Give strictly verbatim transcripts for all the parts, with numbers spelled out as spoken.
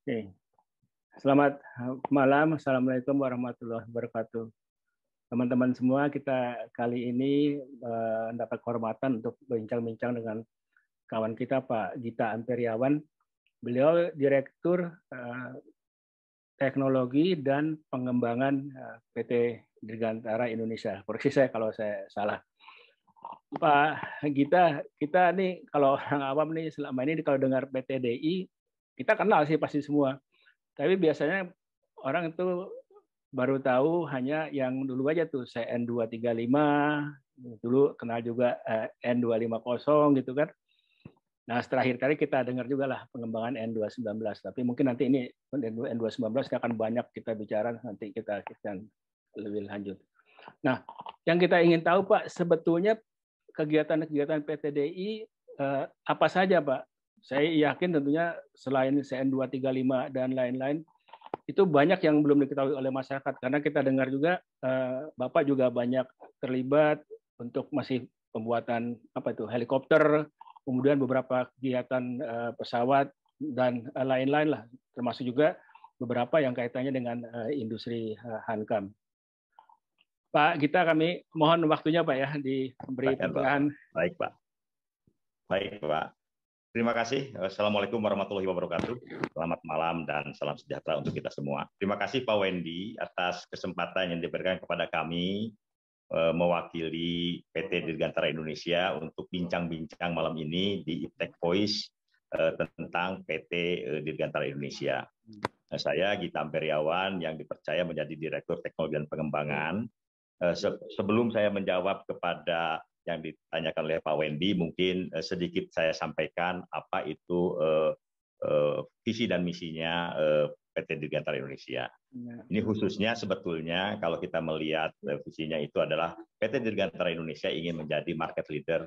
Oke. Selamat malam, Assalamualaikum warahmatullahi wabarakatuh. Teman-teman semua, kita kali ini uh, mendapat kehormatan untuk berbincang-bincang dengan kawan kita Pak Gita Amperiawan. Beliau Direktur uh, Teknologi dan Pengembangan uh, P T Dirgantara Indonesia. Koreksi saya kalau saya salah. Pak Gita, kita nih kalau orang awam nih selama ini kalau dengar P T D I, kita kenal sih pasti semua. Tapi biasanya orang itu baru tahu hanya yang dulu aja tuh, saya N dua tiga lima, dulu kenal juga eh, N dua lima nol gitu kan. Nah, terakhir kali kita dengar juga lah pengembangan N dua sembilan belas. Tapi mungkin nanti ini N dua sembilan belas akan banyak kita bicara, nanti kita akan lebih lanjut. Nah, yang kita ingin tahu Pak, sebetulnya kegiatan-kegiatan P T D I eh, apa saja Pak? Saya yakin tentunya selain C N dua tiga lima dan lain-lain, itu banyak yang belum diketahui oleh masyarakat. Karena kita dengar juga, eh, Bapak juga banyak terlibat untuk masih pembuatan apa itu helikopter, kemudian beberapa kegiatan eh, pesawat, dan eh, lain-lain lah. Termasuk juga beberapa yang kaitannya dengan eh, industri eh, Hankam. Pak Gita, kami mohon waktunya Pak ya, diberi pencerahan. Baik Pak. Baik Pak. Terima kasih. Assalamualaikum warahmatullahi wabarakatuh. Selamat malam dan salam sejahtera untuk kita semua. Terima kasih Pak Wendy atas kesempatan yang diberikan kepada kami eh, mewakili P T Dirgantara Indonesia untuk bincang-bincang malam ini di Iptek Voice eh, tentang P T eh, Dirgantara Indonesia. Nah, saya Gita Amperiawan yang dipercaya menjadi Direktur Teknologi dan Pengembangan. Eh, se sebelum saya menjawab kepada yang ditanyakan oleh Pak Wendy, mungkin uh, sedikit saya sampaikan apa itu uh, uh, visi dan misinya uh, P T Dirgantara Indonesia. Ya. Ini khususnya sebetulnya kalau kita melihat uh, visinya itu adalah P T Dirgantara Indonesia ingin menjadi market leader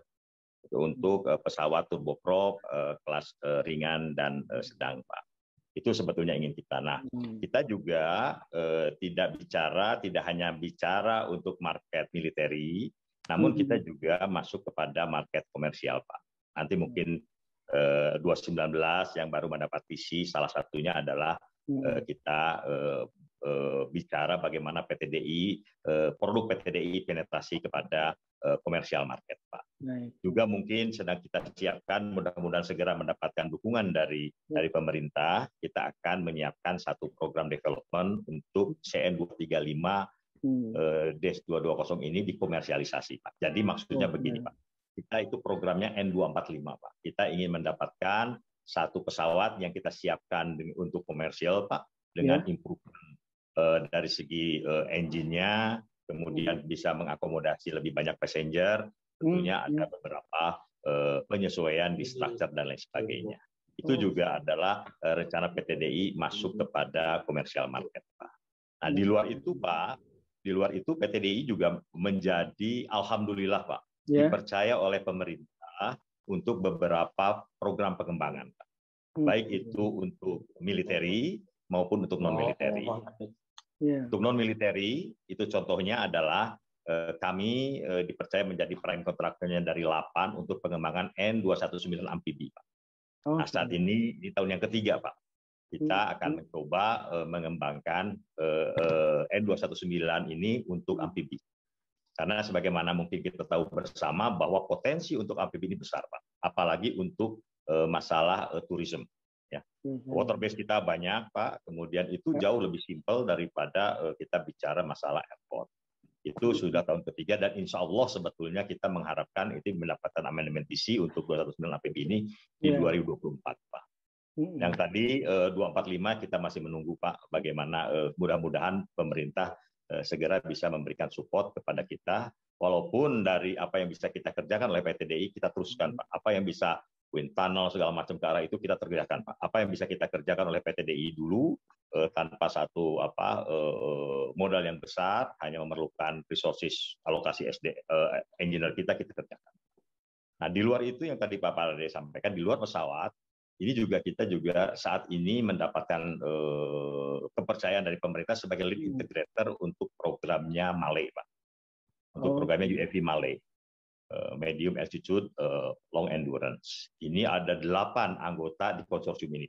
untuk uh, pesawat turboprop uh, kelas uh, ringan dan uh, sedang, Pak. Itu sebetulnya ingin kita. Nah, kita juga uh, tidak bicara, tidak hanya bicara untuk market militeri, namun kita juga masuk kepada market komersial, Pak. Nanti mungkin eh, dua ribu sembilan belas yang baru mendapat visi, salah satunya adalah eh, kita eh, eh, bicara bagaimana P T D I, eh, produk P T D I penetrasi kepada eh, komersial market, Pak. Baik. Juga mungkin sedang kita siapkan, mudah-mudahan segera mendapatkan dukungan dari dari pemerintah, kita akan menyiapkan satu program development untuk C N dua tiga lima Hmm. D E S dua dua nol ini dikomersialisasi, Pak. Jadi maksudnya oh, begini, ya. Pak. Kita itu programnya N dua empat lima, Pak. Kita ingin mendapatkan satu pesawat yang kita siapkan untuk komersial, Pak, dengan ya. Improvement uh, dari segi uh, engine-nya, kemudian hmm. bisa mengakomodasi lebih banyak passenger, tentunya hmm. ada beberapa uh, penyesuaian di structure dan lain sebagainya. Itu juga adalah uh, rencana P T D I masuk kepada komersial market, Pak. Nah, di luar itu, Pak, Di luar itu P T D I juga menjadi, alhamdulillah Pak, yeah. dipercaya oleh pemerintah untuk beberapa program pengembangan, Pak. Hmm. Baik itu untuk militeri maupun untuk non-militeri. Oh, oh. Yeah. Untuk non-militeri, itu contohnya adalah eh, kami eh, dipercaya menjadi prime kontraktornya dari Lapan untuk pengembangan N dua sembilan belas amfibi, Pak. Oh, nah, saat ini di tahun yang ketiga, Pak. Kita akan mencoba uh, mengembangkan uh, uh, N dua sembilan belas ini untuk amfibi. Karena sebagaimana mungkin kita tahu bersama bahwa potensi untuk amfibi ini besar, Pak. Apalagi untuk uh, masalah uh, tourism. Ya. Water base kita banyak, Pak. Kemudian itu jauh lebih simpel daripada uh, kita bicara masalah airport. Itu sudah tahun ketiga dan insya Allah sebetulnya kita mengharapkan itu mendapatkan amandemen visi untuk dua sembilan belas amfibi ini di yeah. dua ribu dua puluh empat, Pak. Yang tadi eh, dua empat lima kita masih menunggu, Pak, bagaimana eh, mudah-mudahan pemerintah eh, segera bisa memberikan support kepada kita, walaupun dari apa yang bisa kita kerjakan oleh P T D I kita teruskan, Pak. Apa yang bisa wind tunnel segala macam ke arah itu kita kerjakan, Pak. Apa yang bisa kita kerjakan oleh P T D I dulu eh, tanpa satu apa eh, modal yang besar, hanya memerlukan resources alokasi S D eh, engineer kita kita kerjakan. Nah, di luar itu yang tadi Pak Parade sampaikan, di luar pesawat ini juga kita juga saat ini mendapatkan eh, kepercayaan dari pemerintah sebagai lead integrator untuk programnya Male, Pak. Untuk oh. programnya U A V Male, uh, Medium Altitude uh, Long Endurance. Ini ada delapan anggota di konsorsium ini, Pak.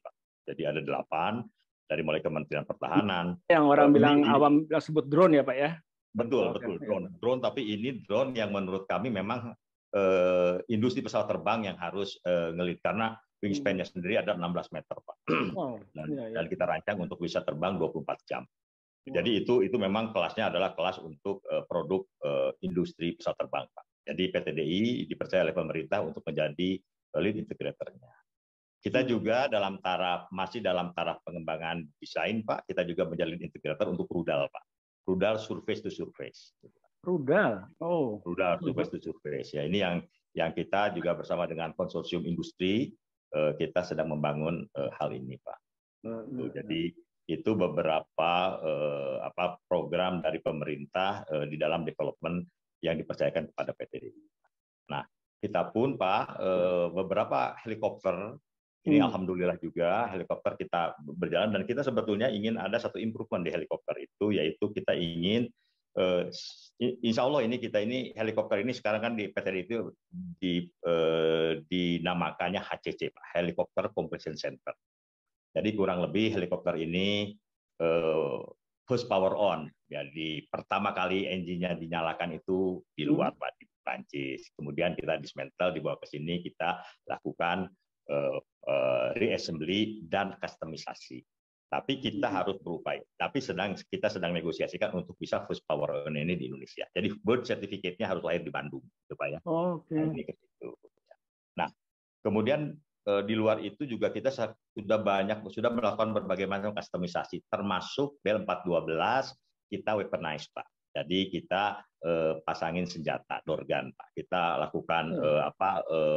Jadi ada delapan dari mulai Kementerian Pertahanan. Yang orang uh, bilang ini, awam sebut drone ya Pak ya? Betul, Oke, betul oke. drone. Drone, tapi ini drone yang menurut kami memang uh, industri pesawat terbang yang harus uh, ngelit karena wingspan-nya sendiri ada enam belas meter, Pak. Oh, dan, iya, iya. dan kita rancang untuk bisa terbang dua puluh empat jam. Jadi itu itu memang kelasnya adalah kelas untuk uh, produk uh, industri pesawat terbang, Pak. Jadi P T D I dipercaya oleh pemerintah untuk menjadi lead integrator-nya. Kita juga dalam taraf masih dalam taraf pengembangan desain, Pak. Kita juga menjadi lead integrator untuk rudal, Pak. Rudal surface to surface. Rudal. Oh. Rudal surface to surface. Ya, ini yang yang kita juga bersama dengan konsorsium industri uh, kita sedang membangun uh, hal ini, Pak. Uh, uh, Jadi itu beberapa eh, apa program dari pemerintah eh, di dalam development yang dipercayakan kepada P T D I. Nah, kita pun Pak eh, beberapa helikopter ini hmm. alhamdulillah juga helikopter kita berjalan dan kita sebetulnya ingin ada satu improvement di helikopter itu, yaitu kita ingin eh, insya Allah ini kita ini helikopter ini sekarang kan di P T D I itu di, eh, dinamakannya H C C, Pak, Helicopter Completion Center. Jadi kurang lebih helikopter ini uh, first power on. Jadi pertama kali engine-nya dinyalakan itu di luar, hmm. Pak, di Prancis. Kemudian kita dismantle, dibawa ke sini, kita lakukan uh, uh, reassembly dan customisasi. Tapi kita hmm. harus berupaya. Tapi sedang kita sedang negosiasikan untuk bisa first power on ini di Indonesia. Jadi bird certificate-nya harus lahir di Bandung, gitu, Pak ya. Oh, oke. Okay. Nah, ini ke situ. Nah, kemudian di luar itu juga kita sudah banyak sudah melakukan berbagai macam customisasi, termasuk Bell empat belas kita weaponize, Pak. Jadi kita eh, pasangin senjata dorgan, Pak. Kita lakukan eh, apa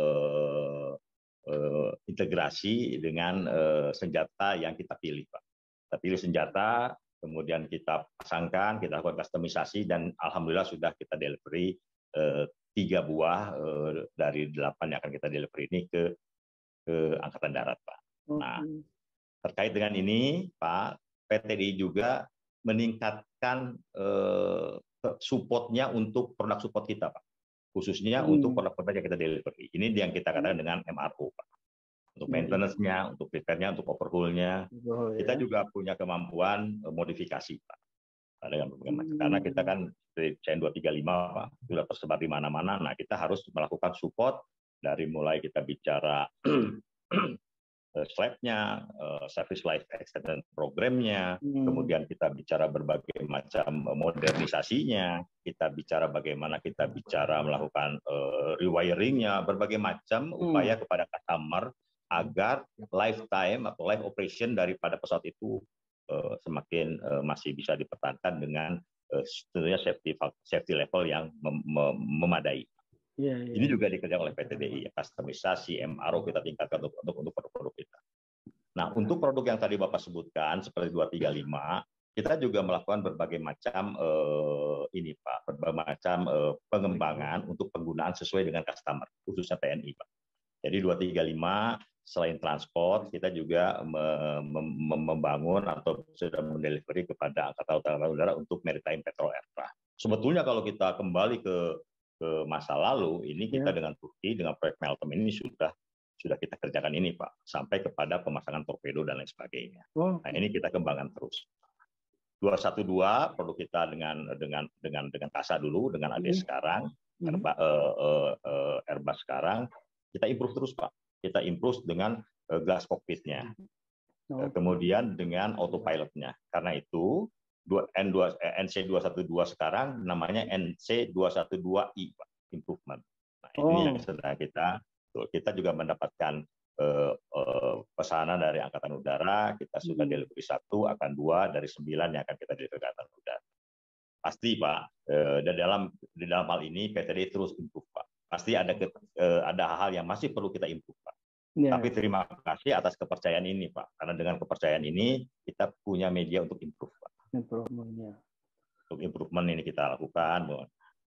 eh, eh, integrasi dengan eh, senjata yang kita pilih, Pak. Kita pilih senjata, kemudian kita pasangkan, kita lakukan customisasi dan alhamdulillah sudah kita delivery eh, tiga buah eh, dari delapan yang akan kita delivery ini ke ke Angkatan Darat, Pak. Nah, terkait dengan ini, Pak, P T D I juga meningkatkan eh, supportnya untuk produk support kita, Pak. Khususnya hmm. untuk produk-produk yang kita delivery. Ini yang kita katakan dengan M R O, Pak. Untuk maintenance-nya, untuk repair-nya, untuk overhaul-nya. Oh, kita ya. juga punya kemampuan modifikasi, Pak. Hmm. Karena kita kan C N dua tiga lima, Pak, sudah tersebar di mana-mana. Nah, kita harus melakukan support dari mulai kita bicara slab-nya, service life extension program-nya, hmm. kemudian kita bicara berbagai macam modernisasinya, kita bicara bagaimana kita bicara melakukan uh, rewiring-nya, berbagai macam hmm. upaya kepada customer agar lifetime atau life operation daripada pesawat itu uh, semakin uh, masih bisa dipertahankan dengan uh, tentunya safety safety level yang mem mem memadai. Ya, ya. Ini juga dikerjakan oleh P T D I, customisasi, M R O kita tingkatkan untuk untuk untuk produk-produk kita. Nah, untuk produk yang tadi Bapak sebutkan seperti dua tiga lima, kita juga melakukan berbagai macam eh, ini Pak, berbagai macam eh, pengembangan untuk penggunaan sesuai dengan customer, khususnya T N I, Pak. Jadi dua tiga lima selain transport, kita juga mem mem membangun atau sudah mendelivery kepada Angkatan Udara untuk maritime patrol aircraft. Sebetulnya kalau kita kembali ke ke masa lalu, ini kita ya. dengan Turki, dengan proyek Meltem ini sudah sudah kita kerjakan ini, Pak, sampai kepada pemasangan torpedo dan lain sebagainya. Oh. Nah, ini kita kembangkan terus. dua satu dua produk kita dengan dengan dengan dengan K A S A dulu, dengan A D S mm. sekarang, mm. Airbus, uh, uh, uh, Airbus sekarang, kita improve terus, Pak. Kita improve dengan uh, glass cockpitnya. Oh. Uh, kemudian dengan autopilotnya. Karena itu N C dua satu dua sekarang namanya N C dua satu dua I, Pak, improvement. Nah, ini oh. yang sedang kita kita juga mendapatkan uh, uh, pesanan dari Angkatan Udara, kita sudah hmm. delivery satu, akan dua dari sembilan yang akan kita delivery Angkatan Udara. Pasti, Pak, uh, di dalam di dalam hal ini P T D I terus improve, Pak. Pasti ada uh, ada hal yang masih perlu kita improve, Pak. Yeah. Tapi terima kasih atas kepercayaan ini, Pak. Karena dengan kepercayaan ini kita punya media untuk improve, Pak. Improvement-nya. Untuk improvement ini kita lakukan.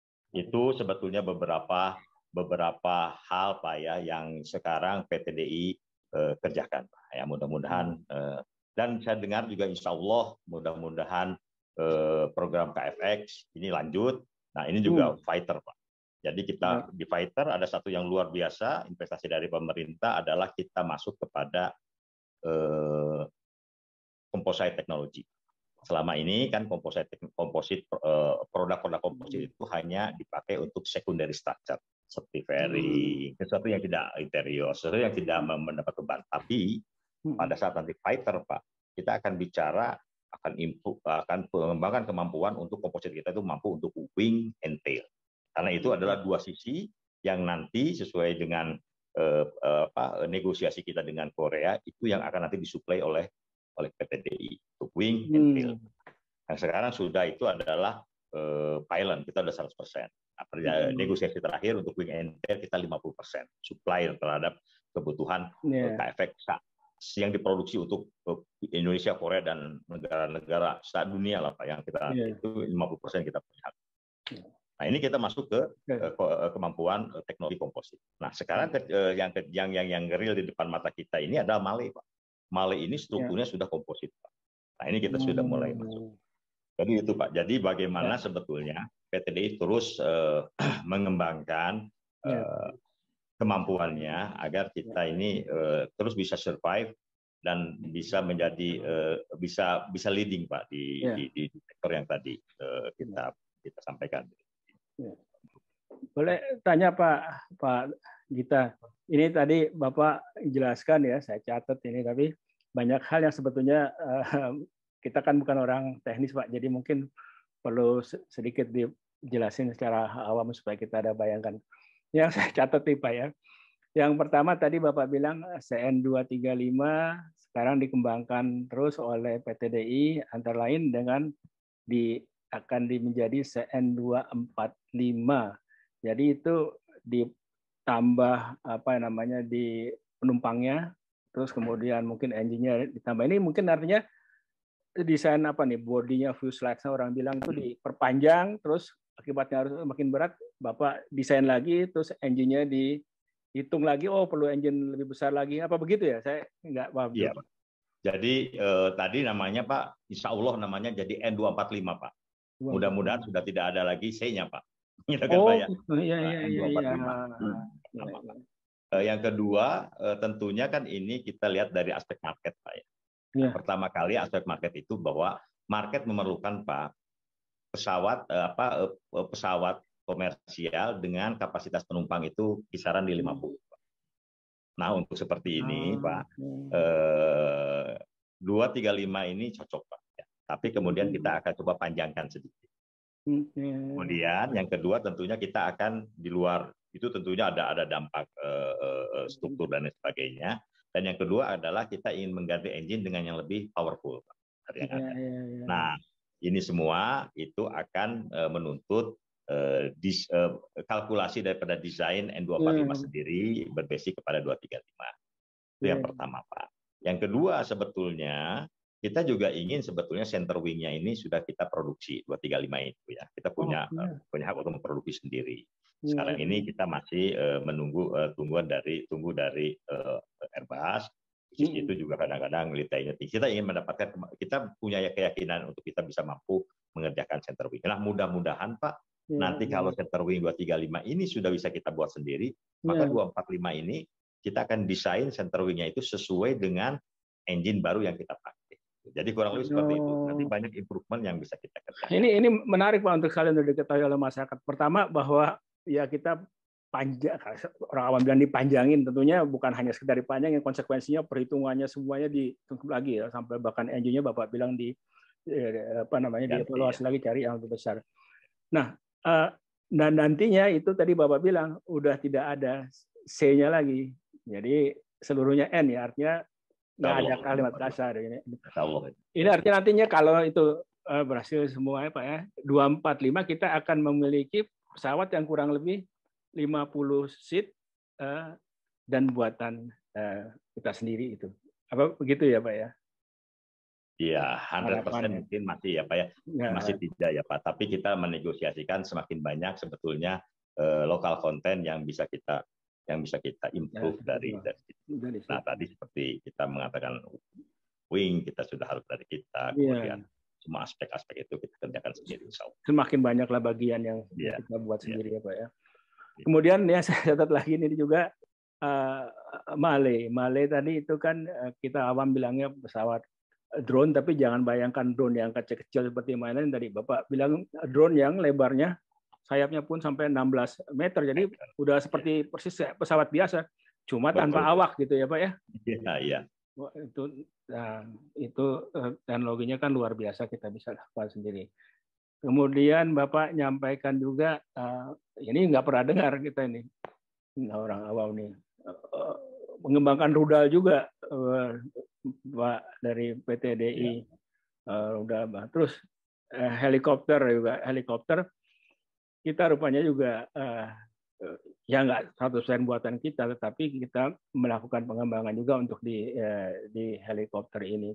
Itu sebetulnya beberapa beberapa hal, Pak, ya, yang sekarang P T D I eh, kerjakan, Pak. Ya, mudah-mudahan hmm. eh, dan saya dengar juga Insya Allah mudah-mudahan eh, program K F X ini lanjut. Nah, ini juga hmm. fighter, Pak. Jadi kita hmm. di fighter ada satu yang luar biasa investasi dari pemerintah adalah kita masuk kepada eh, composite technology. Selama ini kan komposit komposit produk-produk komposit itu hanya dipakai untuk secondary structure seperti fairing, sesuatu yang tidak interior, sesuatu yang tidak mendapat beban. Tapi pada saat nanti fighter, Pak, kita akan bicara akan improve, akan mengembangkan kemampuan untuk komposit kita itu mampu untuk wing and tail. Karena itu adalah dua sisi yang nanti sesuai dengan eh, apa, negosiasi kita dengan Korea itu yang akan nanti disuplai oleh oleh P T D I untuk wing and tail. Yang sekarang sudah itu adalah uh, pylon, kita sudah seratus persen. Nah, hmm. negosiasi terakhir untuk wing and tail kita lima puluh persen supply terhadap kebutuhan yeah. K F X yang diproduksi untuk Indonesia, Korea dan negara-negara dunia lah Pak, yang kita yeah. itu lima puluh persen kita punya. Nah, ini kita masuk ke yeah. ke kemampuan teknologi komposit. Nah, sekarang ke, yang yang yang yang real di depan mata kita ini adalah Male, Pak. Male ini strukturnya ya. Sudah komposit, Pak. Nah, ini kita hmm. sudah mulai masuk. Jadi itu, Pak. Jadi bagaimana ya. Sebetulnya P T D I terus uh, mengembangkan ya. uh, kemampuannya agar kita ya. ini uh, terus bisa survive dan bisa menjadi uh, bisa bisa leading, Pak, di, ya. di, di sektor yang tadi uh, kita kita sampaikan. Ya. Boleh tanya Pak Pak Gita. Ini tadi Bapak jelaskan ya, saya catat ini, tapi banyak hal yang sebetulnya uh, kita kan bukan orang teknis Pak, jadi mungkin perlu sedikit dijelasin secara awam supaya kita ada bayangkan. Yang saya catat nih Pak ya. Yang pertama tadi Bapak bilang C N dua tiga lima sekarang dikembangkan terus oleh P T D I antara lain dengan di akan di menjadi C N dua empat lima. Jadi itu di tambah apa namanya di penumpangnya, terus kemudian mungkin engine-nya ditambah. Ini mungkin artinya desain apa nih, bodinya, fuselage orang bilang itu diperpanjang, terus akibatnya harus makin berat. Bapak desain lagi, terus engine-nya dihitung lagi, oh perlu engine lebih besar lagi, apa begitu ya? Saya nggak paham. Iya, Pak. Jadi eh, tadi namanya Pak, Insya Allah namanya jadi N dua empat lima Pak. Mudah-mudahan sudah tidak ada lagi C-nya Pak. Oh, iya, iya, iya, iya. Yang kedua, tentunya kan ini kita lihat dari aspek market, Pak. Ya. Ya. Pertama kali aspek market itu bahwa market memerlukan Pak pesawat apa pesawat komersial dengan kapasitas penumpang itu kisaran di lima puluh. Pak. Nah, untuk seperti ini, oh, Pak, eh, dua tiga lima ini cocok, Pak. Ya. Tapi kemudian kita akan coba panjangkan sedikit. Kemudian yang kedua tentunya kita akan di luar itu tentunya ada ada dampak uh, uh, struktur dan sebagainya. Dan yang kedua adalah kita ingin mengganti engine dengan yang lebih powerful dari yang ada. Ya, ya, ya. Nah, ini semua itu akan uh, menuntut uh, dis, uh, kalkulasi daripada desain N dua empat lima ya. Sendiri berbasic kepada dua tiga lima. Itu ya. Yang pertama, Pak. Yang kedua sebetulnya kita juga ingin sebetulnya center wing-nya ini sudah kita produksi dua tiga lima itu ya. Kita punya oh, iya. punya hak untuk memproduksi sendiri. Sekarang iya, ini kita masih uh, menunggu uh, tungguan dari tunggu dari uh, Airbus. Khusus hmm. itu juga kadang-kadang litainya tinggi. Kita ingin mendapatkan kita punya keyakinan untuk kita bisa mampu mengerjakan center wing. Nah, mudah-mudahan Pak iya, nanti iya. Kalau center wing dua tiga lima ini sudah bisa kita buat sendiri, iya. Maka dua empat lima ini kita akan desain center wing-nya itu sesuai dengan engine baru yang kita pakai. Jadi kurang lebih seperti itu. Nanti banyak improvement yang bisa kita kerjakan. Ini ini menarik Pak untuk kalian untuk diketahui oleh masyarakat. Pertama bahwa ya kita panjang, orang awam bilang dipanjangin, tentunya bukan hanya sekedar dipanjangin, konsekuensinya perhitungannya semuanya dihitung lagi ya, sampai bahkan engine-nya Bapak bilang di eh, apa namanya dievaluasi ya. Lagi cari yang lebih besar. Nah, eh, dan nantinya itu tadi Bapak bilang udah tidak ada C-nya lagi. Jadi seluruhnya N ya, artinya nggak ada kalimat kasar ini. Ini artinya nantinya kalau itu uh, berhasil semua ya Pak ya, dua empat lima kita akan memiliki pesawat yang kurang lebih lima puluh seat uh, dan buatan uh, kita sendiri itu. Apa begitu ya Pak ya? Iya, seratus persen mungkin masih ya Pak ya. Ya. Masih tidak ya Pak, tapi kita menegosiasikan semakin banyak sebetulnya uh, lokal konten yang bisa kita yang bisa kita improve ya, dari, dari dari nah tadi seperti kita mengatakan wing kita sudah harus dari kita kemudian ya. Semua aspek-aspek itu kita kerjakan sendiri. Semakin banyaklah bagian yang ya. Kita buat sendiri ya. Ya Pak ya. Kemudian ya saya catat lagi ini juga uh, Male, Male tadi itu kan uh, kita awam bilangnya pesawat drone, tapi jangan bayangkan drone yang kecil-kecil seperti mainan tadi. Bapak bilang drone yang lebarnya sayapnya pun sampai enam belas meter. Jadi udah seperti persis pesawat biasa, cuma Betul. tanpa awak gitu ya Pak ya. Iya, iya. Itu nah, itu teknologinya kan luar biasa, kita bisa lakukan sendiri. Kemudian Bapak nyampaikan juga, uh, ini nggak pernah dengar kita ini, orang awam nih, uh, mengembangkan rudal juga, uh, Pak, dari P T D I. Ya. Uh, udah, terus uh, helikopter juga, helikopter kita rupanya juga uh, ya nggak seratus persen buatan kita, tetapi kita melakukan pengembangan juga untuk di uh, di helikopter ini.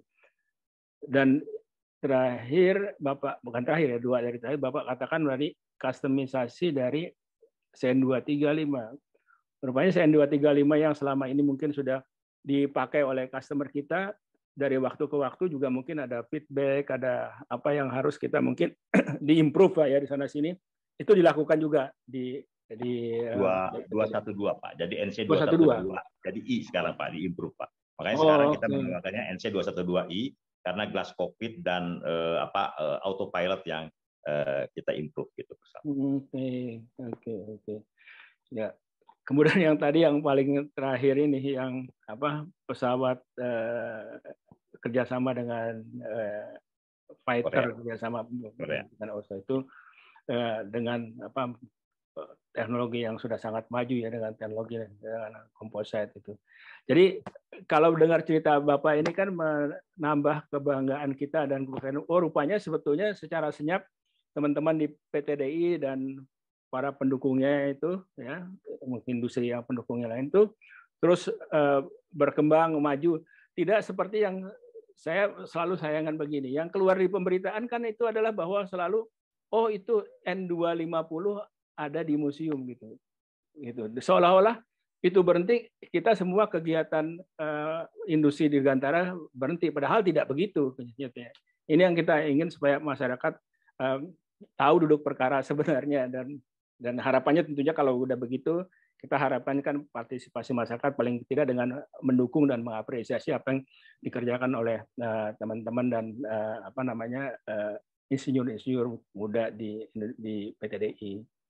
Dan terakhir, Bapak, bukan terakhir ya, dua dari terakhir, Bapak katakan dari customisasi dari C N dua tiga lima. Rupanya C N dua tiga lima yang selama ini mungkin sudah dipakai oleh customer kita, dari waktu ke waktu juga mungkin ada feedback, ada apa yang harus kita mungkin diimprove Pak ya di sana sini. Itu dilakukan juga di di dua satu dua Pak. Jadi N C dua satu dua. Jadi I sekarang Pak, diimprove Pak. Makanya oh, sekarang kita okay. menggunakannya N C dua satu dua I karena glass cockpit dan uh, apa uh, autopilot yang uh, kita improve gitu. Oke, oke, oke. Ya. Kemudian yang tadi yang paling terakhir ini yang apa pesawat uh, kerjasama dengan uh, fighter Korea. kerjasama Korea. dengan O S A itu uh, dengan apa teknologi yang sudah sangat maju ya, dengan teknologi dengan composite itu. Jadi kalau dengar cerita Bapak ini kan menambah kebanggaan kita dan oh rupanya sebetulnya secara senyap teman-teman di P T D I dan para pendukungnya itu ya, mungkin industri yang pendukungnya lain itu terus uh, berkembang maju, tidak seperti yang saya selalu sayangkan begini, yang keluar di pemberitaan kan itu adalah bahwa selalu oh itu N dua lima nol ada di museum gitu, gitu. Seolah-olah itu berhenti, kita semua kegiatan uh, industri di Dirgantara berhenti, padahal tidak begitu. Ini yang kita ingin supaya masyarakat uh, tahu duduk perkara sebenarnya, dan dan harapannya tentunya kalau udah begitu, kita harapkan kan partisipasi masyarakat paling tidak dengan mendukung dan mengapresiasi apa yang dikerjakan oleh teman-teman uh, dan uh, apa namanya uh, insinyur-insinyur muda di di P T D I.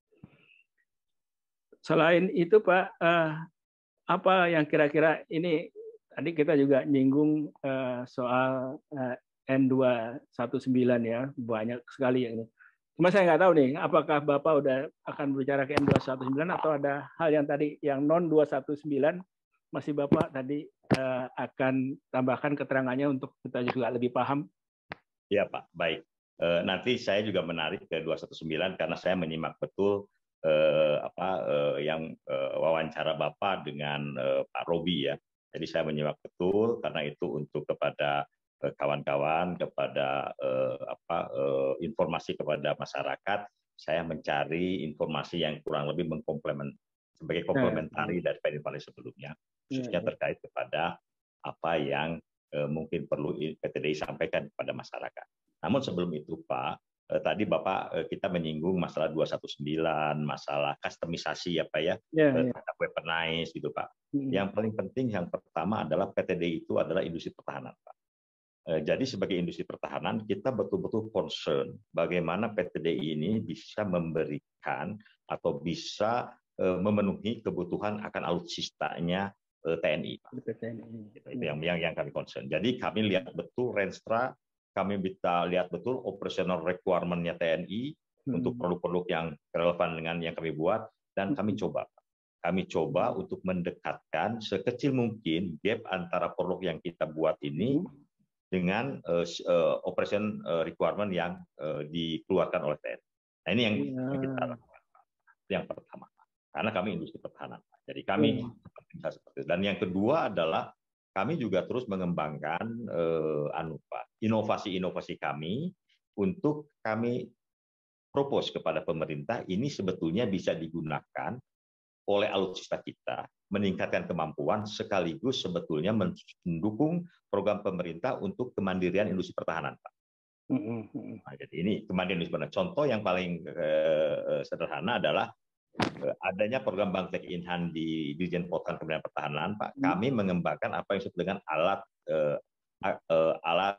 Selain itu Pak, uh, apa yang kira-kira ini tadi kita juga nyinggung uh, soal uh, N dua satu sembilan ya, banyak sekali yang ini. Cuma saya nggak tahu nih, apakah Bapak udah akan berbicara ke N dua satu sembilan atau ada hal yang tadi yang non dua satu sembilan masih Bapak tadi uh, akan tambahkan keterangannya untuk kita juga lebih paham. Ya Pak, baik. Uh, nanti saya juga menarik ke dua satu sembilan karena saya menyimak betul uh, apa uh, yang uh, wawancara Bapak dengan uh, Pak Robi ya. Jadi saya menyimak betul karena itu untuk kepada kawan-kawan, kepada eh, apa eh, informasi kepada masyarakat, saya mencari informasi yang kurang lebih mengkomplement sebagai komplementari dari informasi sebelumnya, khususnya terkait kepada apa yang eh, mungkin perlu P T D I sampaikan kepada masyarakat. Namun sebelum itu Pak, eh, tadi Bapak eh, kita menyinggung masalah dua satu sembilan, masalah customisasi apa ya, ya, ya. terhadap weaponize gitu Pak. Hmm. Yang paling penting yang pertama adalah P T D I itu adalah industri pertahanan Pak. Jadi sebagai industri pertahanan kita betul-betul concern bagaimana P T D I ini bisa memberikan atau bisa memenuhi kebutuhan akan alutsistanya T N I. Itu yang, yang yang kami concern. Jadi kami lihat betul Renstra, kami bisa lihat betul operational requirement-nya T N I hmm. untuk produk-produk yang relevan dengan yang kami buat, dan kami coba. Kami coba untuk mendekatkan sekecil mungkin gap antara produk yang kita buat ini hmm. dengan uh, uh, operation uh, requirement yang uh, dikeluarkan oleh T N I. Nah ini yang ya. kita lakukan. Yang pertama, karena kami industri pertahanan. Jadi kami ya. bisa seperti itu. Dan yang kedua adalah kami juga terus mengembangkan uh, anu Pak, inovasi-inovasi kami untuk kami propose kepada pemerintah, ini sebetulnya bisa digunakan oleh alutsista kita, meningkatkan kemampuan sekaligus sebetulnya mendukung program pemerintah untuk kemandirian industri pertahanan, Pak. Nah, jadi ini kemandirian industri pertahanan. Contoh yang paling eh, sederhana adalah adanya program Bangtek Inhan di Dirjen Potan Kementerian Pertahanan, Pak, kami mengembangkan apa yang disebut dengan alat eh, eh, alat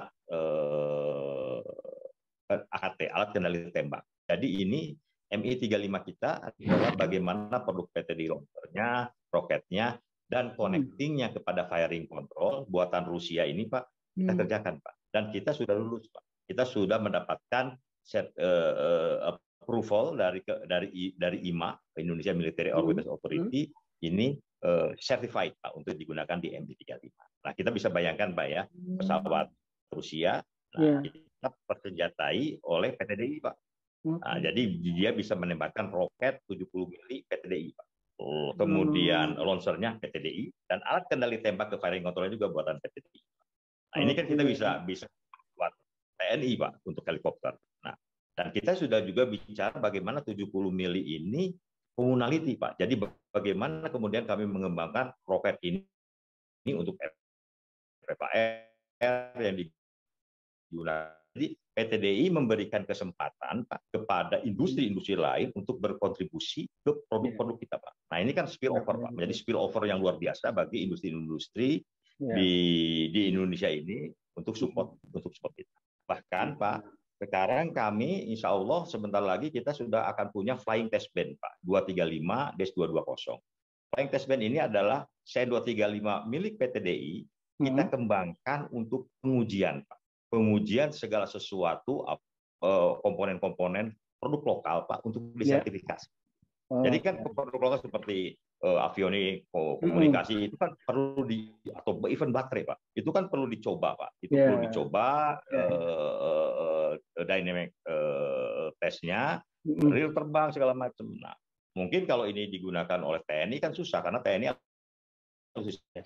eh, A K T, alat kendali tembak. Jadi ini M I tiga puluh lima kita adalah bagaimana produk P T D I launchernya, roketnya, dan connectingnya kepada firing control buatan Rusia ini, Pak, kita kerjakan, Pak. Dan kita sudah lulus, Pak. Kita sudah mendapatkan set, uh, uh, approval dari dari dari I M A, Indonesia Military Ordnance Authority, ini uh, certified, Pak, untuk digunakan di M I tiga puluh lima. Nah, kita bisa bayangkan, Pak, ya, pesawat Rusia, nah, kita persenjatai oleh P T D I, Pak. Nah, jadi dia bisa menembakkan roket tujuh puluh mili P T D I, Pak. Oh, kemudian launchernya P T D I dan alat kendali tembak ke firing controlnya juga buatan P T D I. Nah, ini kan kita bisa bisa buat T N I, Pak, untuk helikopter. Nah, dan kita sudah juga bicara bagaimana tujuh puluh mili ini communality, Pak. Jadi bagaimana kemudian kami mengembangkan roket ini, ini untuk F P R yang digunakan. Jadi P T D I memberikan kesempatan, Pak, kepada industri-industri lain untuk berkontribusi ke produk-produk kita, Pak. Nah, ini kan spill over, Pak. Menjadi spill over yang luar biasa bagi industri-industri di di Indonesia ini untuk support untuk support kita. Bahkan, Pak, sekarang kami insya Allah sebentar lagi kita sudah akan punya flying test band, Pak, dua tiga lima dua dua nol. Flying test band ini adalah C dua tiga lima milik P T D I, kita kembangkan untuk pengujian, Pak. Pengujian segala sesuatu komponen-komponen produk lokal, Pak, untuk disertifikasi. Yeah. Oh, Jadi kan produk lokal seperti uh, avionik, komunikasi mm. itu kan perlu di atau even baterai, Pak. Itu kan perlu dicoba, Pak. Itu yeah. perlu dicoba yeah. uh, uh, dynamic uh, testnya, mm. real terbang segala macam. Nah, mungkin kalau ini digunakan oleh T N I kan susah karena T N I susah.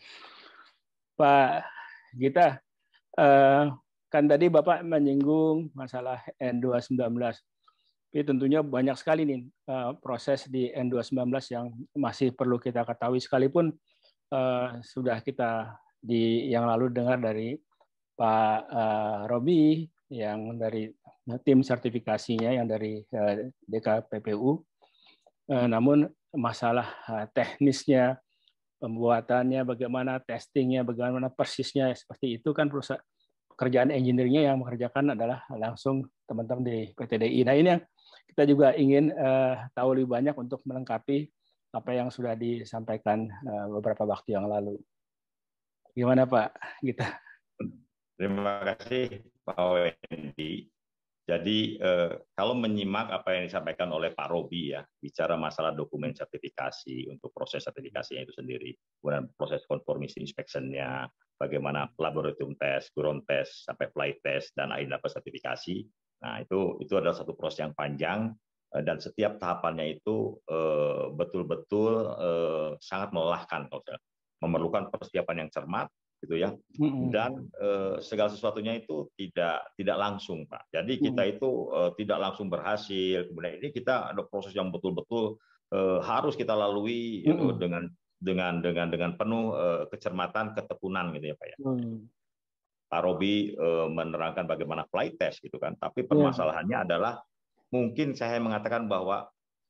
Pak Gita, uh, kan tadi Bapak menyinggung masalah N dua sembilan belas. Tapi tentunya banyak sekali nih uh, proses di N dua sembilan belas yang masih perlu kita ketahui, sekalipun uh, sudah kita di yang lalu dengar dari Pak uh, Robi yang dari tim sertifikasinya yang dari uh, D K P P U. Uh, namun masalah uh, teknisnya, pembuatannya, bagaimana testingnya, bagaimana persisnya seperti itu kan perusahaan pekerjaan engineer-nya yang mengerjakan adalah langsung teman-teman di P T D I. Nah, ini yang kita juga ingin uh, tahu lebih banyak untuk melengkapi apa yang sudah disampaikan uh, beberapa waktu yang lalu. Gimana, Pak Gita? Terima kasih, Pak Wendy. Jadi eh, kalau menyimak apa yang disampaikan oleh Pak Robi ya, bicara masalah dokumen sertifikasi untuk proses sertifikasinya itu sendiri, kemudian proses conformity inspection-nya, bagaimana laboratorium test, ground test, sampai flight test, dan akhirnya dapat sertifikasi. Nah, itu itu adalah satu proses yang panjang, dan setiap tahapannya itu betul-betul eh, eh, sangat melelahkan, kalau saya memerlukan persiapan yang cermat, gitu ya, dan eh, segala sesuatunya itu tidak tidak langsung, Pak. Jadi kita itu eh, tidak langsung berhasil. Kemudian ini kita ada proses yang betul-betul eh, harus kita lalui gitu, dengan dengan dengan dengan penuh eh, kecermatan, ketekunan, gitu ya, Pak ya. Mm. Pak Robi eh, menerangkan bagaimana flight test, gitu kan. Tapi permasalahannya yeah. adalah mungkin saya mengatakan bahwa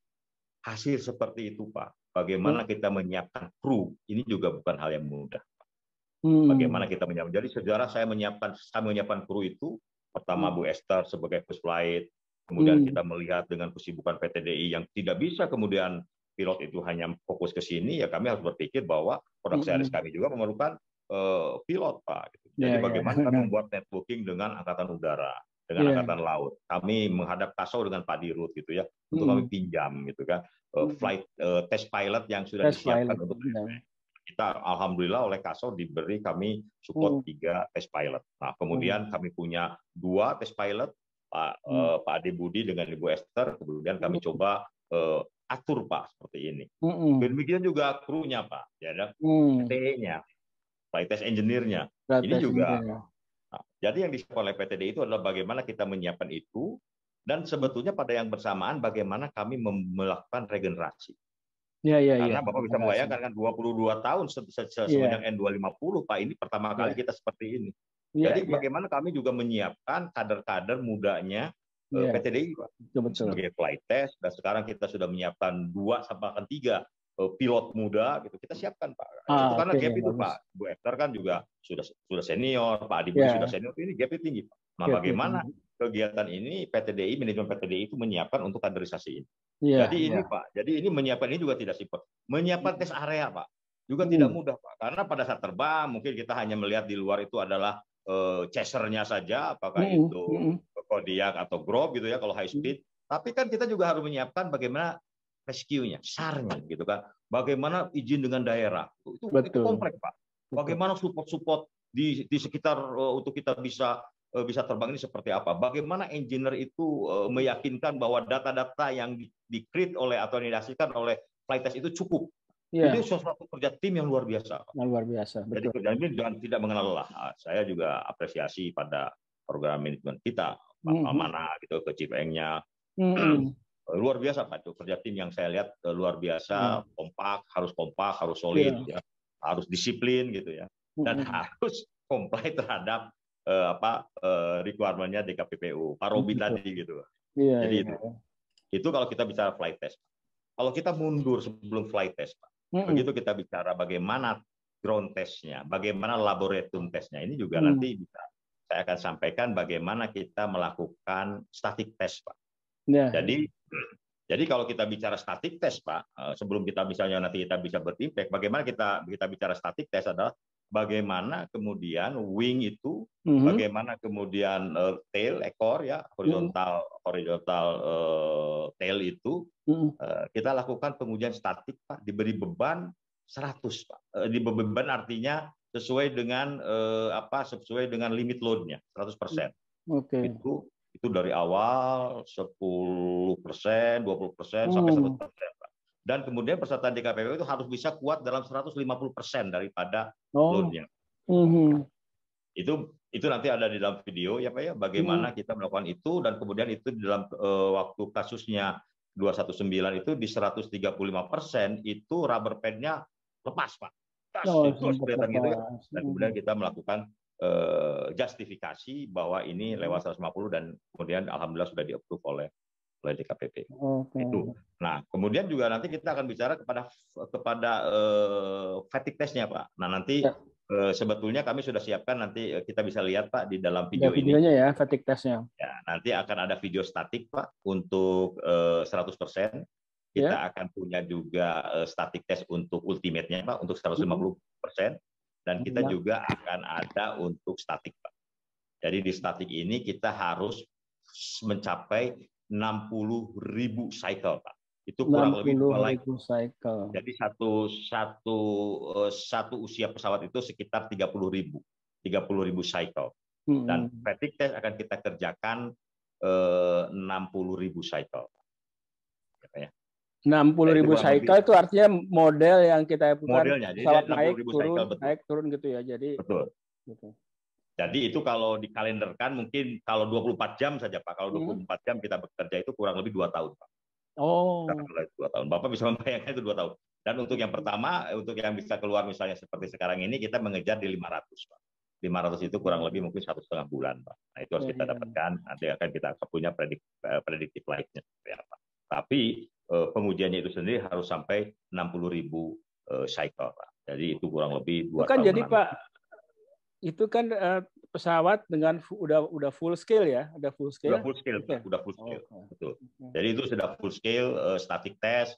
hasil seperti itu, Pak. Bagaimana mm. kita menyiapkan kru ini juga bukan hal yang mudah. Bagaimana kita menyiapkan? Jadi sejarah saya menyiapkan, saya menyiapkan kru itu pertama hmm. Bu Esther sebagai first flight, kemudian hmm. kita melihat dengan kesibukan P T D I yang tidak bisa kemudian pilot itu hanya fokus ke sini, ya kami harus berpikir bahwa produksi hmm. kami juga memerlukan uh, pilot, Pak. Jadi yeah, bagaimana yeah. kami membuat networking dengan Angkatan Udara, dengan yeah. Angkatan Laut. Kami menghadap Kasau dengan Pak Dirut, gitu ya, untuk hmm. kami pinjam, gitu kan, uh, flight uh, test pilot yang sudah test disiapkan pilot. Untuk yeah. kita alhamdulillah oleh Kasau diberi kami support hmm. tiga test pilot. Nah, kemudian hmm. kami punya dua test pilot, Pak hmm. uh, Pak Ade Budi dengan Ibu Esther. Kemudian kami hmm. coba uh, atur, Pak, seperti ini. Hmm. Demikian juga krunya, Pak, ya ada hmm. T E-nya, flight test engineer-nya. Ini juga. Nah, jadi yang disiapkan oleh P T D I itu adalah bagaimana kita menyiapkan itu, dan sebetulnya pada yang bersamaan bagaimana kami melakukan regenerasi. Ya, ya, Karena ya. Bapak bisa membayangkan kan dua puluh dua tahun semenjak ya. N dua lima nol, Pak, ini pertama kali ya. kita seperti ini. Ya, Jadi ya. bagaimana kami juga menyiapkan kader-kader mudanya yeah. P T D I Pak. Betul, betul. Sebagai flight test, dan sekarang kita sudah menyiapkan dua sampai akan tiga pilot muda gitu, kita siapkan Pak. Ah, itu karena okay, gap itu bagus. Pak. Bu Esther kan juga sudah sudah senior, Pak Adi Budi yeah. sudah senior, ini gapnya tinggi Pak. Nah, gap bagaimana tinggi. kegiatan ini P T D I, manajemen P T D I itu menyiapkan untuk kaderisasi ini. Yeah, jadi ini yeah. Pak, jadi ini menyiapkan ini juga tidak simpel. Menyiapkan tes area Pak, juga hmm. tidak mudah Pak. Karena pada saat terbang mungkin kita hanya melihat di luar itu adalah uh, chasernya saja, apakah hmm. itu hmm. Kodiak atau Grove gitu ya kalau high speed. Hmm. Tapi kan kita juga harus menyiapkan bagaimana rescue-nya, SAR-nya gitu kan. Bagaimana izin dengan daerah. Itu, itu kompleks Pak. Bagaimana support-support di, di sekitar uh, untuk kita bisa uh, bisa terbang ini seperti apa. Bagaimana engineer itu uh, meyakinkan bahwa data-data yang di-create oleh atau dihasilkan oleh flight test itu cukup. Yeah. Itu suatu kerja tim yang luar biasa. Pak. Luar biasa. Betul. Jadi kerjaan ini jangan tidak mengenal lelah. Saya juga apresiasi pada program manajemen kita, Pak mm-hmm. Mana gitu, ke Chief Eng-nya. Mm-hmm. Luar biasa Pak, itu kerja tim yang saya lihat luar biasa, mm. kompak, harus kompak, harus solid, yeah. ya, harus disiplin gitu ya, dan mm-hmm. harus comply terhadap uh, apa uh, requirement-nya D K P P U, Pak Robi mm-hmm. tadi gitu. Yeah, Jadi yeah. itu, itu kalau kita bicara flight test. Kalau kita mundur sebelum flight test, Pak, mm-hmm. begitu kita bicara bagaimana ground test-nya, bagaimana laboratorium test-nya, ini juga mm. nanti bisa saya akan sampaikan bagaimana kita melakukan static test, Pak. Yeah. Jadi, jadi kalau kita bicara static test, Pak, sebelum kita misalnya nanti kita bisa berimpact, bagaimana kita kita bicara static test adalah bagaimana kemudian wing itu, mm-hmm. bagaimana kemudian uh, tail ekor ya horizontal mm-hmm. horizontal uh, tail itu mm-hmm. uh, kita lakukan pengujian statik, Pak, diberi beban seratus, Pak. Uh, diberi beban artinya sesuai dengan uh, apa sesuai dengan limit load-nya seratus persen. Oke. Okay. Itu itu dari awal sepuluh persen, dua puluh persen hmm. sampai seratus persen. Dan kemudian peserta D K P P U itu harus bisa kuat dalam seratus lima puluh persen daripada oh. load-nya. Hmm. Itu itu nanti ada di dalam video ya Pak ya, bagaimana hmm. kita melakukan itu, dan kemudian itu di dalam uh, waktu kasusnya dua satu sembilan itu di seratus tiga puluh lima persen itu rubber pad-nya lepas, Pak. Tas, oh, itu kelihatan gitu ya. Dan kemudian kita melakukan uh, justifikasi bahwa ini lewat seratus lima puluh dan kemudian alhamdulillah sudah di-approve oleh oleh D K P P. Okay. Itu. Nah, kemudian juga nanti kita akan bicara kepada kepada uh, fatigue test-nya, Pak. Nah, nanti ya. uh, sebetulnya kami sudah siapkan, nanti kita bisa lihat, Pak, di dalam video ya, videonya ini. Ya, fatigue test-nya. Ya, nanti akan ada video statik, Pak, untuk uh, seratus persen. Kita ya. akan punya juga uh, static test untuk ultimate-nya, Pak, untuk seratus lima puluh persen. Dan kita ya. juga akan ada untuk statik, Pak. Jadi di statik ini kita harus mencapai enam puluh ribu cycle, Pak. Itu kurang lebih dua lagi. Cycle. Jadi satu satu satu usia pesawat itu sekitar tiga puluh ribu, tiga puluh ribu cycle. Hmm. Dan fatigue test akan kita kerjakan eh, enam puluh ribu cycle. Ya. enam puluh ribu cycle lebih. Itu artinya model yang kita bukan modelnya. pesawat naik turun, naik turun gitu ya. Jadi betul. Gitu. Jadi itu kalau dikalenderkan mungkin kalau dua puluh empat jam saja, Pak. Kalau dua puluh empat jam kita bekerja itu kurang lebih dua tahun, Pak. Oh. dua tahun. Bapak bisa membayangkan itu dua tahun. Dan untuk yang pertama, untuk yang bisa keluar misalnya seperti sekarang ini, kita mengejar di lima ratus, Pak. lima ratus itu kurang lebih mungkin satu setengah bulan, Pak. Nah, itu harus kita dapatkan. Nanti akan kita punya predik, predictive flight-nya seperti apa. Tapi pengujiannya itu sendiri harus sampai enam puluh ribu cycle, Pak. Jadi itu kurang lebih dua kan tahun. Jadi, Pak, itu kan uh, pesawat dengan udah udah full scale ya, udah full scale. Udah full scale, okay. udah full scale, oh, okay. betul. Okay. Jadi itu sudah full scale, uh, static test,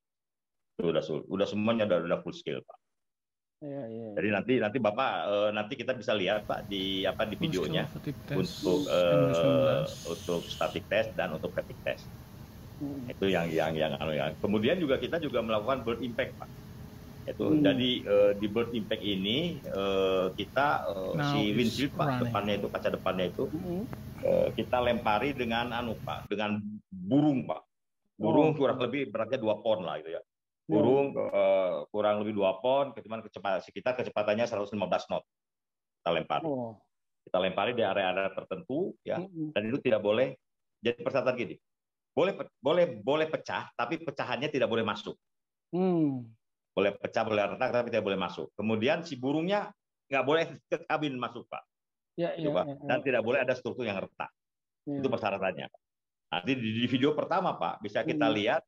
itu udah udah semuanya udah udah full scale, Pak. Ya, ya, ya. Jadi nanti nanti Bapak uh, nanti kita bisa lihat, Pak, di apa di videonya untuk uh, untuk static test dan untuk fatigue test. Hmm. Itu yang yang yang yang. Kemudian juga kita juga melakukan bird impact, Pak. Itu hmm. jadi uh, di bird impact ini uh, kita uh, si windshield, Pak, depannya itu kaca depannya itu hmm. uh, kita lempari dengan anu, Pak, dengan burung, Pak. Burung oh. kurang lebih beratnya dua pon lah itu ya. Burung hmm. uh, kurang lebih dua pon, cuman kecepatan kita kecepatannya seratus lima belas knot. Kita lempari. Oh. Kita lempari di area-area tertentu ya. Hmm. Dan itu tidak boleh jadi persyaratan gini. Boleh boleh boleh pecah, tapi pecahannya tidak boleh masuk. Hmm. Boleh pecah, boleh retak, tapi tidak boleh masuk. Kemudian si burungnya nggak boleh ke kabin masuk, Pak. Ya, itu, ya, Pak. Ya, ya. Dan tidak boleh ada struktur yang retak. Ya. Itu persyaratannya. Nanti di, di video pertama Pak bisa kita Hmm. lihat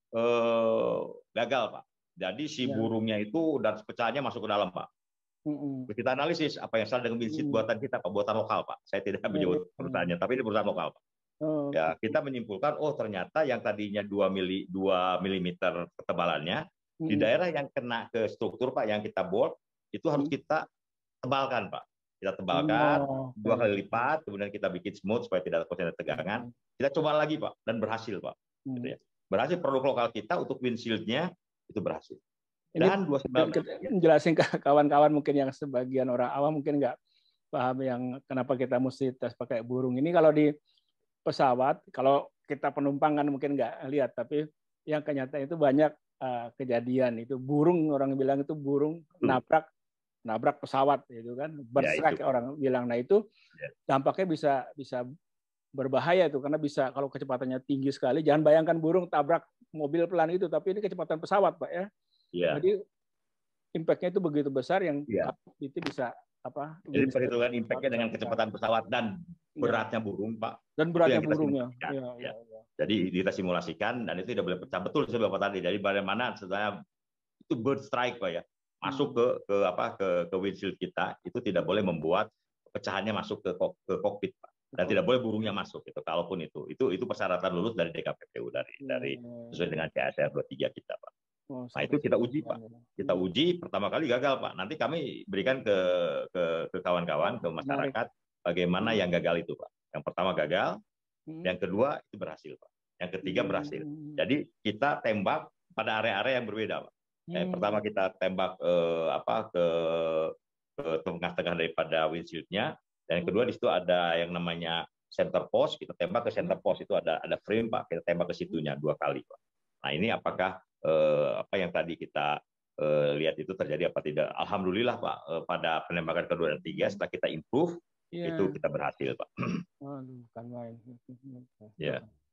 eh, gagal Pak. Jadi si Ya. burungnya itu dan pecahannya masuk ke dalam Pak. Hmm. Kita analisis apa yang salah dengan windshield Hmm. buatan kita Pak, buatan lokal Pak. Saya tidak Ya, ya, menyebut perusahaannya, tapi ini perusahaan lokal Pak. oh, Ya, kita menyimpulkan oh ternyata yang tadinya dua mili dua milimeter ketebalannya di hmm. daerah yang kena ke struktur Pak yang kita bolt itu harus Hmm. kita tebalkan Pak. Kita tebalkan Oh, dua okay. kali lipat, kemudian kita bikin smooth supaya tidak ada konsen tegangan. Hmm. Kita coba lagi Pak dan berhasil Pak. Hmm. Gitu ya. Berhasil produk lokal kita untuk windshield-nya itu berhasil. Ini Dan dua sembilan jelasin ke kawan-kawan mungkin yang sebagian orang awam mungkin nggak paham yang kenapa kita mesti tes pakai burung. Ini kalau di pesawat, kalau kita penumpang kan mungkin nggak lihat, tapi yang kenyataan itu banyak uh, kejadian itu burung, orang bilang itu burung nabrak nabrak pesawat itu kan, berstrike ya, orang bilang. Nah itu ya, dampaknya bisa bisa berbahaya itu karena bisa kalau kecepatannya tinggi sekali. Jangan bayangkan burung tabrak mobil pelan itu, tapi ini kecepatan pesawat Pak ya. Ya. Jadi impact-nya itu begitu besar yang ya, itu bisa apa? Jadi perhitungan impact-nya dengan kecepatan pesawat dan beratnya burung Pak. Dan beratnya burungnya. Ya, ya. ya, ya. Jadi kita simulasikan dan itu tidak boleh pecah betul saya Bapak tadi. Jadi bagaimana sebenarnya itu bird strike Pak ya. Masuk ke ke apa ke ke windshield kita itu tidak boleh membuat pecahannya masuk ke ke kokpit Pak. Dan tidak boleh burungnya masuk itu. Kalaupun itu itu itu persyaratan lulus dari D K P P U dari ya, dari sesuai dengan C S R dua puluh tiga kita Pak. Oh, nah itu kita uji Pak. Kita uji pertama kali gagal Pak. Nanti kami berikan ke ke ke kawan-kawan, ke masyarakat bagaimana yang gagal itu Pak. Yang pertama gagal, yang kedua itu berhasil Pak. Yang ketiga berhasil. Jadi kita tembak pada area-area yang berbeda Pak. Yang pertama kita tembak eh, apa ke ke tengah-tengah daripada windshield-nya. Dan yang kedua di situ ada yang namanya center post. Kita tembak ke center post itu ada ada frame Pak. Kita tembak ke situnya dua kali Pak. Nah ini apakah eh, apa yang tadi kita eh, lihat itu terjadi apa tidak? Alhamdulillah Pak eh, pada penembakan kedua dan tiga setelah kita improve yeah, itu kita berhasil Pak. Oh, bukan main. Ya.